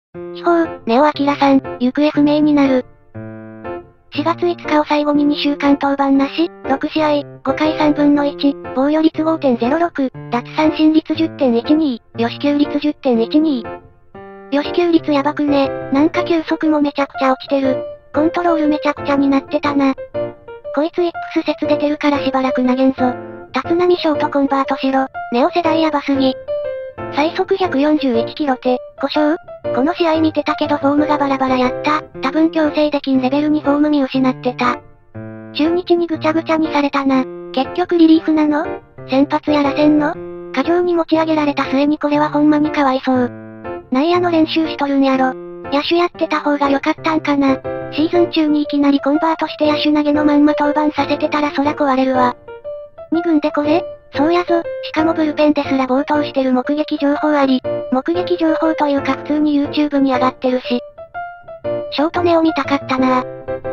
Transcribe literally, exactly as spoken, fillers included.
地方、根尾明さん、行方不明になる。しがついつかを最後ににしゅうかん登板なし、ろくしあい、ごかいさんぶんのいち、防御率 ごてんゼロろく、奪三振率 じゅってんいちに、与四球率 じゅってんいちに。与四球率やばくね。なんか球速もめちゃくちゃ落ちてる。コントロールめちゃくちゃになってたな。こいつ X 説出てるからしばらく投げんぞ。立浪ショートコンバートしろ。ネオ世代やばすぎ。最速ひゃくよんじゅういちキロて、故障？この試合見てたけどフォームがバラバラやった。多分強制できんレベルにフォーム見失ってた。中日にぐちゃぐちゃにされたな。結局リリーフなの？先発やらせんの？過剰に持ち上げられた末にこれはほんまにかわいそう。内野の練習しとるんやろ。野手やってた方が良かったんかな。シーズン中にいきなりコンバートして野手投げのまんま登板させてたらそら壊れるわ。に軍でこれ？そうやぞ。しかもブルペンですら暴投してる目撃情報あり。目撃情報というか普通に YouTube に上がってるし。ショートネを見たかったなぁ。